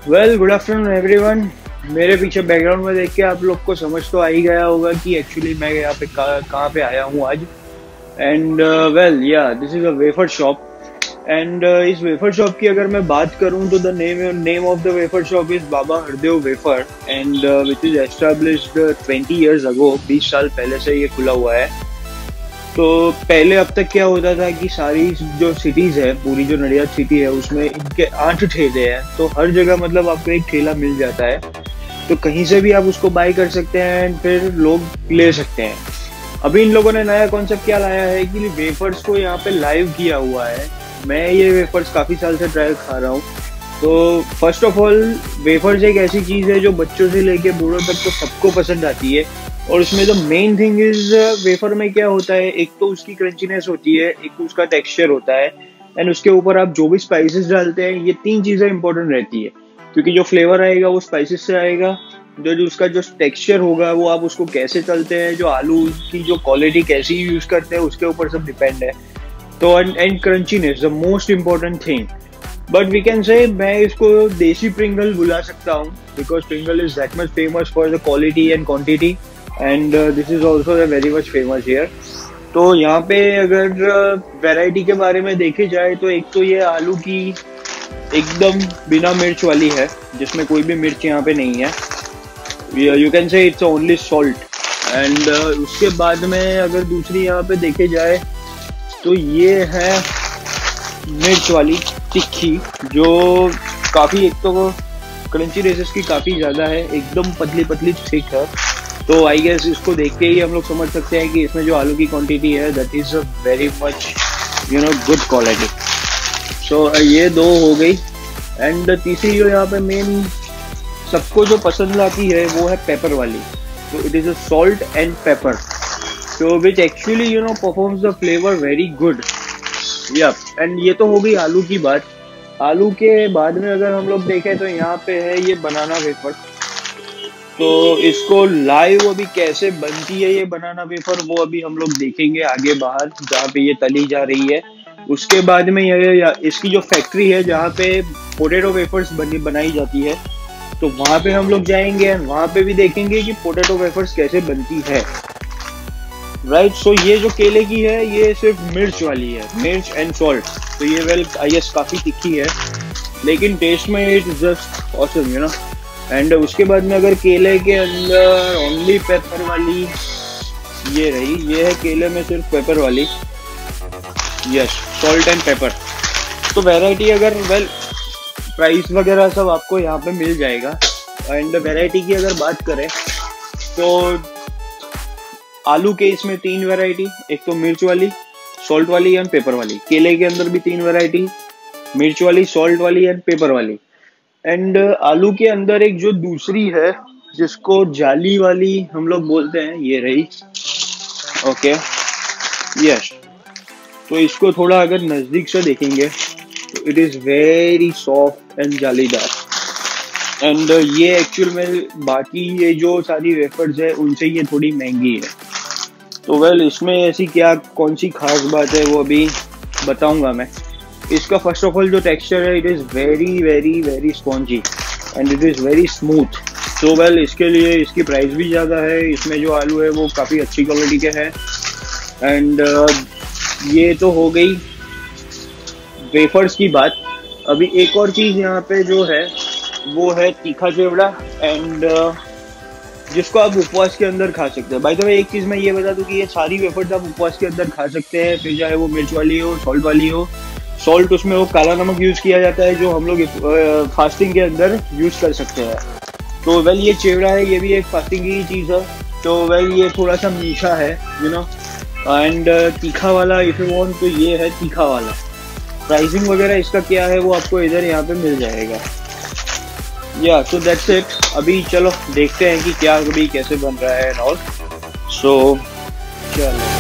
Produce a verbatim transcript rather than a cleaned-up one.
Well, good afternoon everyone. मेरे पीछे background में देख के आप लोग को समझ तो आ ही गया होगा कि एक्चुअली मैं यहाँ पे कहाँ पे आया हूँ आज। And well yeah this is a wafer shop. And इस वेफर शॉप की अगर मैं बात करूँ तो the name name of the wafer shop is Baba Hardev wafer and which is established twenty years ago. बीस साल पहले से ये खुला हुआ है। तो पहले अब तक क्या होता था कि सारी जो सिटीज है, पूरी जो नडियाद सिटी है, उसमें इनके आठ ठेले हैं। तो हर जगह मतलब आपको एक ठेला मिल जाता है, तो कहीं से भी आप उसको बाय कर सकते हैं एंड फिर लोग ले सकते हैं। अभी इन लोगों ने नया कॉन्सेप्ट क्या लाया है कि वेफर्स को यहाँ पे लाइव किया हुआ है। मैं ये वेफर्स काफ़ी साल से ट्राई खा रहा हूँ। तो फर्स्ट ऑफ ऑल, वेफर्स एक ऐसी चीज़ है जो बच्चों से लेके बूढ़ों तक तो सबको पसंद आती है। और उसमें जो मेन थिंग इज, वेफर में क्या होता है, एक तो उसकी क्रंचीनेस होती है, एक तो उसका टेक्सचर होता है एंड उसके ऊपर आप जो भी स्पाइसेस डालते हैं, ये तीन चीज़ें इंपॉर्टेंट रहती है। क्योंकि जो फ्लेवर आएगा वो स्पाइसेस से आएगा, जो जो उसका जो टेक्सचर होगा वो आप उसको कैसे तलते हैं, जो आलू की जो क्वालिटी कैसी यूज़ करते हैं, उसके ऊपर सब डिपेंड है। तो and crunchiness the most important thing. But we can say मैं इसको देसी प्रिंगल बुला सकता हूँ, because Pringle is that much famous for the quality and quantity and this is also very much famous here. तो यहाँ पे अगर वैरायटी के बारे में देखे जाए तो एक तो ये आलू की एकदम बिना मिर्च वाली है, जिसमें कोई भी मिर्च यहाँ पे नहीं है। You can say it's only salt. And उसके बाद में अगर दूसरी यहाँ पे देखे जाए तो ये है मिर्च वाली तिक्की, जो काफ़ी, एक तो क्रंची रेसेस की काफ़ी ज़्यादा है, एकदम पतली पतली थिक है। तो आई गेस इसको देख के ही हम लोग समझ सकते हैं कि इसमें जो आलू की क्वांटिटी है that is a very much you know good quality. So ये दो हो गई। एंड तीसरी जो यहाँ पे मेन सबको जो पसंद आती है वो है पेपर वाली। तो it is a salt and pepper, तो which actually you know performs the flavour very good. Yeah and ये तो हो गई आलू की बात। आलू के बाद में अगर हम लोग देखें तो यहाँ पे है ये बनाना वेफर। तो इसको लाइव अभी कैसे बनती है ये बनाना वेफर, वो अभी हम लोग देखेंगे आगे बाहर, जहाँ पे ये तली जा रही है। उसके बाद में ये इसकी जो फैक्ट्री है जहाँ पे पोटैटो वेफर्स बनी बनाई जाती है, तो वहाँ पे हम लोग जाएंगे एंड वहाँ पे भी देखेंगे कि पोटैटो वेफर्स कैसे बनती है। राइट। सो ये जो केले की है ये सिर्फ मिर्च वाली है, मिर्च एंड सॉल्ट। तो ये वेल आई गेस काफ़ी तिखी है, लेकिन टेस्ट में it just awesome, you know. And उसके बाद में अगर केले के अंदर ओनली पेपर वाली ये रही, ये है केले में सिर्फ पेपर वाली, यस, सॉल्ट एंड पेपर। तो वैरायटी अगर वेल प्राइस वगैरह सब आपको यहाँ पे मिल जाएगा। एंड वैरायटी की अगर बात करें तो आलू के इसमें तीन वैरायटी, एक तो मिर्च वाली, सॉल्ट वाली एंड पेपर वाली। केले के अंदर भी तीन वैरायटी, मिर्च वाली, सॉल्ट वाली एंड पेपर वाली। एंड आलू के अंदर एक जो दूसरी है जिसको जाली वाली हम लोग बोलते हैं, ये रही, ओके, यस। तो इसको थोड़ा अगर नज़दीक से देखेंगे तो it is very soft and जालीदार। एंड ये एक्चुअल में बाकी ये जो सारी वेफर्स है उनसे ये थोड़ी महंगी है। तो वेल इसमें ऐसी क्या कौन सी खास बात है वो अभी बताऊंगा मैं। इसका फर्स्ट ऑफ ऑल जो टेक्सचर है, it is very very very spongy and it is very smooth. तो वेल इसके लिए इसकी प्राइस भी ज़्यादा है। इसमें जो आलू है वो काफ़ी अच्छी क्वालिटी के हैं। एंड uh, ये तो हो गई वेफर्स की बात। अभी एक और चीज़ यहाँ पे जो है वो है तीखा चिवड़ा, एंड uh, जिसको आप उपवास के अंदर खा सकते हैं। बाय द वे एक चीज़ मैं ये बता दूं कि ये सारी वेफर्स आप उपवास के अंदर खा सकते हैं, फिर चाहे वो मिर्च वाली हो, सॉल्ट वाली हो। सॉल्ट उसमें वो काला नमक यूज़ किया जाता है जो हम लोग फास्टिंग के अंदर यूज़ कर सकते हैं। तो वेल ये चिवड़ा है, ये भी एक फास्टिंग की चीज़ है। तो वेल ये थोड़ा सा मीठा है, यू नो। एंड तीखा वाला इफ यू वांट तो ये है तीखा वाला। प्राइसिंग वगैरह इसका क्या है वो आपको इधर यहाँ पे मिल जाएगा। या सो दैट्स इट। अभी चलो देखते हैं कि क्या अभी कैसे बन रहा है एंड ऑल। सो चलो।